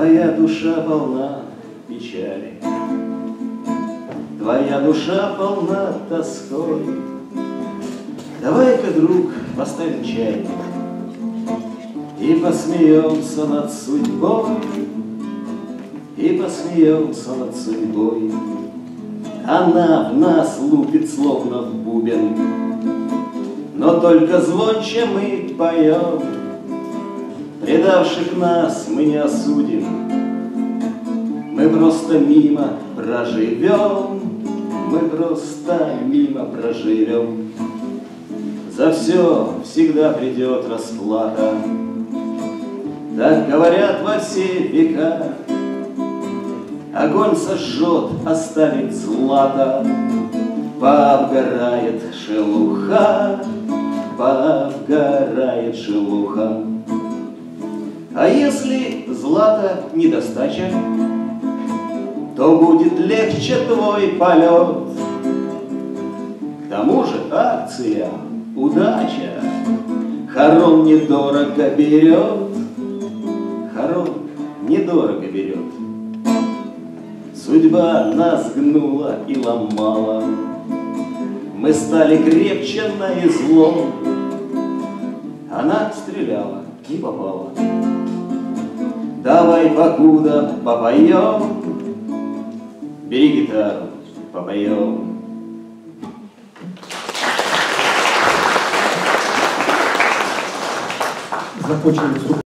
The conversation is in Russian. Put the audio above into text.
Твоя душа полна печали, твоя душа полна тоской. Давай-ка, друг, поставим чайник и посмеемся над судьбой, и посмеемся над судьбой. Она в нас лупит, словно в бубен, но только звонче мы поем. Предавших нас мы не осудим, мы просто мимо проживем, мы просто мимо проживем. За все всегда придет расплата, так говорят во все века. Огонь сожжет, оставит злато, пообгорает шелуха, пообгорает шелуха. А если злата недостача, то будет легче твой полет. К тому же акция, удача, хором недорого берет, хором недорого берет. Судьба нас гнула и ломала, мы стали крепче на излом. Она стреляла, не попала. Давай, покуда попоем, бери гитару, попоем. Закончили